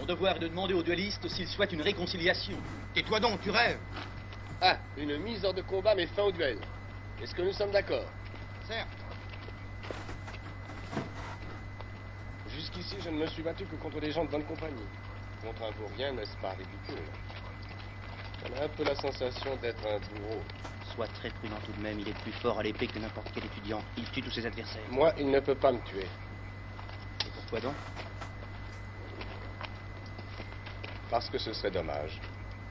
devoir est de demander au duelliste s'il souhaite une réconciliation. Tais-toi donc, tu rêves. Ah, une mise hors de combat mais fin au duel. Est-ce que nous sommes d'accord? Certes. Jusqu'ici, je ne me suis battu que contre des gens de bonne compagnie. Contre un vaurien, n'est-ce pas ridicule? On a un peu la sensation d'être un bourreau. Sois très prudent tout de même, il est plus fort à l'épée que n'importe quel étudiant. Il tue tous ses adversaires. Moi, il ne peut pas me tuer. Et pourquoi donc? Parce que ce serait dommage.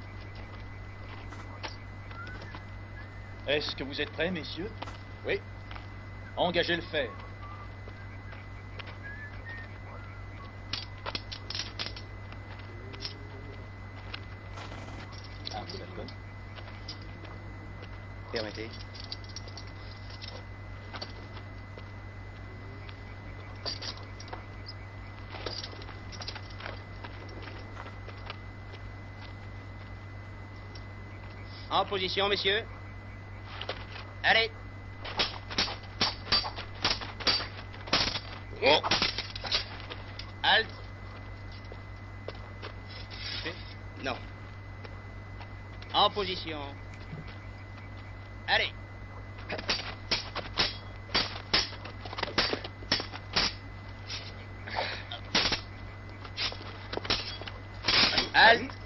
Est-ce que vous êtes prêts, messieurs? Oui. Engagez le fer. Un peu d'alcool. Permettez. En position, messieurs. Allez. Oh. Halte. Non. En position. Allez. Halte.